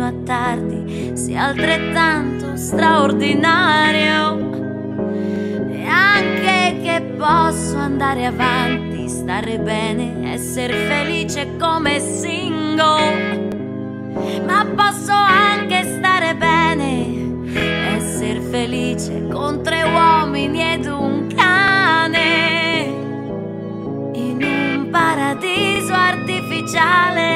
a tardi sia altrettanto straordinario, e anche che posso andare avanti, stare bene, essere felice come single, ma posso anche stare bene, essere felice con 3 uomini ed un cane, in un paradiso artificiale.